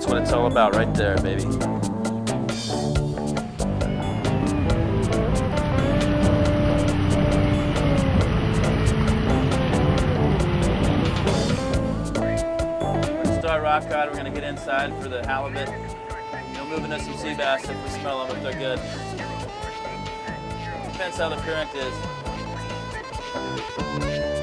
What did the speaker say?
what it's all about right there, baby. Start rock cod, we're going to get inside for the halibut. We'll move into some sea bass if we smell them, if they're good. Depends how the current is.